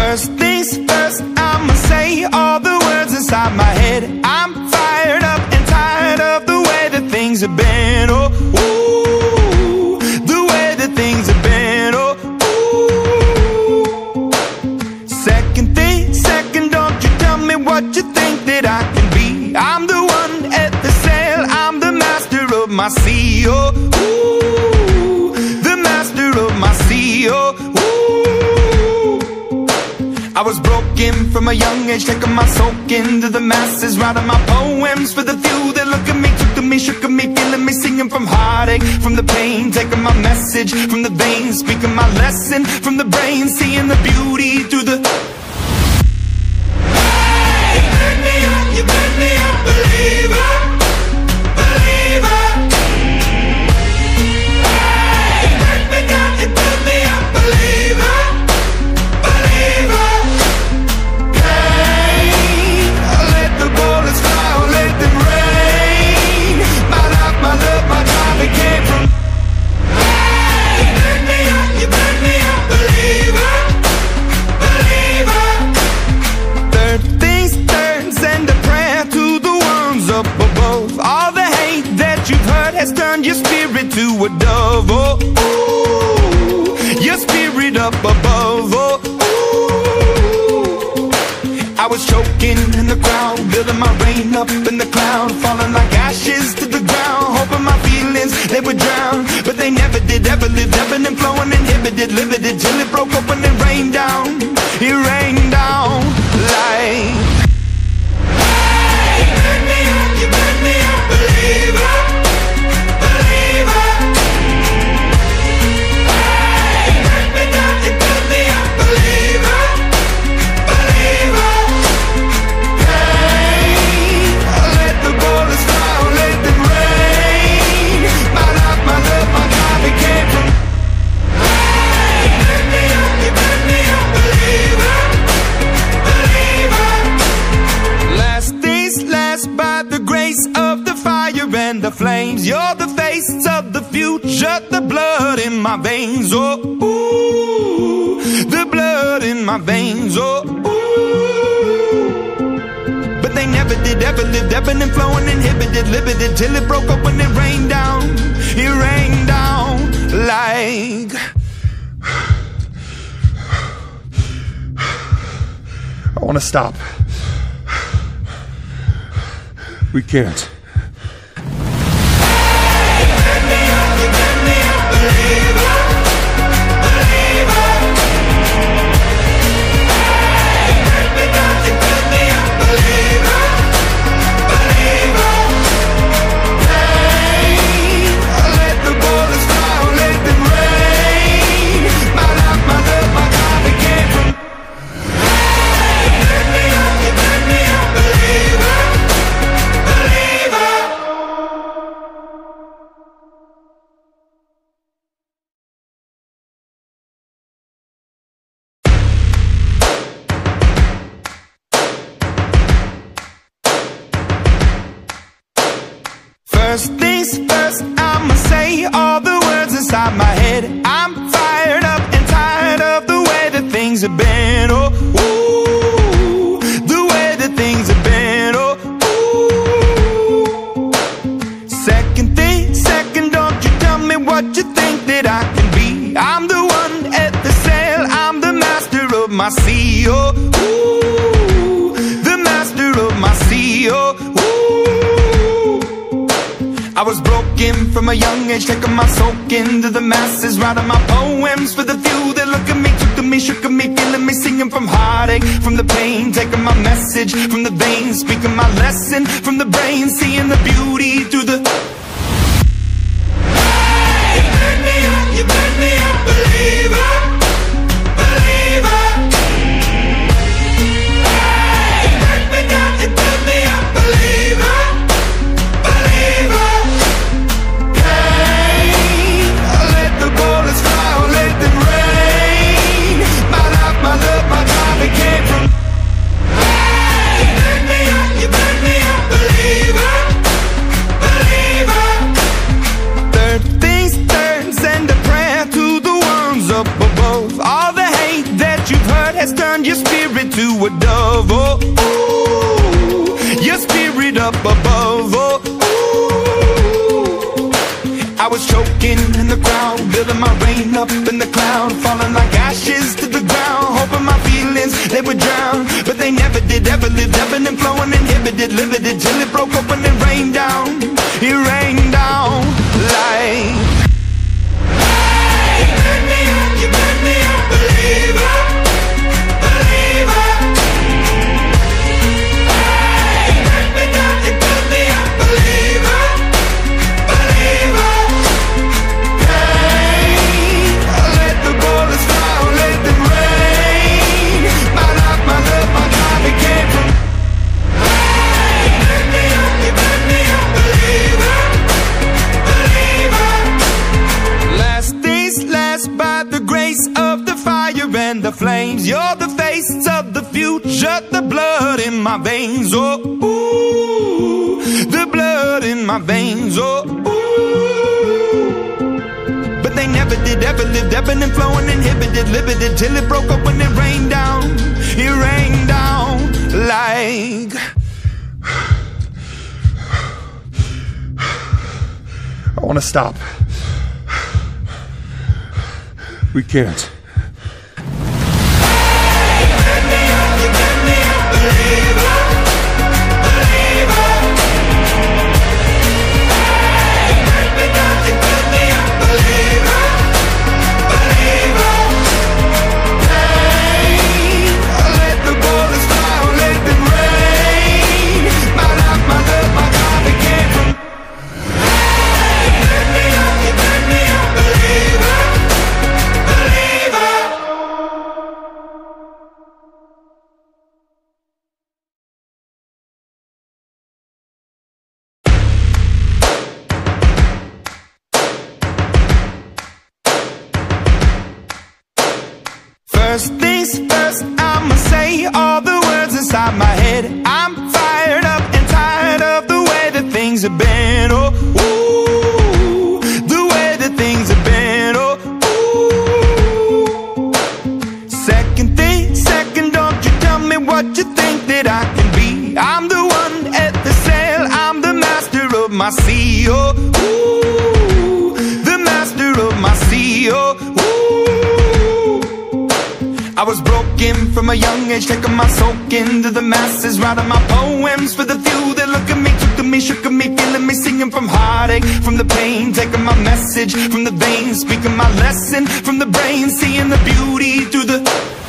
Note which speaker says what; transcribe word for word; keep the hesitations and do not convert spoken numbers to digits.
Speaker 1: First things first, I'ma say all the words inside my head. I'm fired up and tired of the way that things have been. Oh, ooh, the way that things have been. Oh, ooh. Second thing, second, don't you tell me what you think that I can be. I'm the one at the sail, I'm the master of my sea. Oh, ooh, the master of my sea. Oh, I was broken from a young age, taking my soak into the masses, writing my poems for the few that look at me, took to me, shook at me, feeling me, singing from heartache, from the pain, taking my message from the veins, speaking my lesson from the brain, seeing the beauty through the... Hey, you burn me up, you burn me up, believer, believer. Hey, you burn me down, you burn me up, believer, believer. Has turned your spirit to a dove. Oh, ooh, your spirit up above. Oh, ooh. I was choking in the crowd, building my rain up in the cloud, falling like ashes to the ground, hoping my feelings, they would drown. But they never did, ever lived, ebbing and flowing, inhibited, limited, till it broke open and rained down. It rained down like... Hey, you burn me up, you burn me up, believer, believer. Hey, you burn me down, you burn me up, believer, believer. Hey, let the bullets fly, let them rain. My life, my love, my God, it came from... Hey, you burn me up, you burn me up, believer, believer. Last days last by the grace of the fire and the flames. You're the face of the future, the blood in my veins. Oh, ooh, the blood in my veins. Oh, ooh. But they never did, ever lived, ebbing and flowing, inhibited, limited, till it broke up when it rained down. It rained down like...
Speaker 2: I want to stop. We can't.
Speaker 1: First things first, I'ma say all the words inside my head. I'm fired up and tired of the way that things have been. Oh, ooh, the way that things have been. Oh, ooh. Second thing, second, don't you tell me what you think that I can be. I'm the one at the sail, I'm the master of my sea. Oh, ooh, the master of my sea. Oh, ooh. I was broken from a young age, taking my soak into the masses, writing my poems for the few that look at me, took to me, shook at me, feeling me, singing from heartache, from the pain, taking my message from the veins, speaking my lesson from the brain, seeing the beauty through the... Hey, you burn me up, you burn me up, believer, believer. Hey, you burn me down, you burn me up, believer, believer. My love, my God, it came from... Hey, you burn me up, you burn me up, believer, believer. into a dove. Oh, ooh, your spirit up above. Oh, ooh, I was choking in the crowd, building my rain up in the cloud, falling like ashes to the ground, hoping my feelings, they would drown. But they never did, ever lived, ebbing and flowing, inhibited, limited, till it broke open and rained down. It rained down like, hey, you burn me up, you burn me up, believer, believer. Hey, you burn me down, you burn me up, believer, believer. Hey, let the bullets fly, let them rain. My life, my love, my God, it came from. Hey, you burn me up, you burn me up, believer, believer. Last days last by the grace of the fire and the flames. You're the face of the future, the blood in my veins. Oh, ooh, the blood in my veins. Oh, ooh. But they never did, ever lived, ebbing and flowing, inhibited, limited, till it broke up when it rained down. It rained down like.
Speaker 2: I want to stop. We can't.
Speaker 1: First things first, I'ma say all the words inside my head. I'm fired up and tired of the way that things have been. Oh, ooh, the way that things have been. Oh, ooh. Second thing, second, don't you tell me what you think that I can be. I'm the one at the sail, I'm the master of my sea. Oh, ooh, the master of my sea. Oh, ooh. I was broken from a young age, taking my soak into the masses, writing my poems for the few that look at me, took to me, shook at me, feeling me, singing from heartache, from the pain, taking my message from the veins, speaking my lesson from the brain, seeing the beauty through the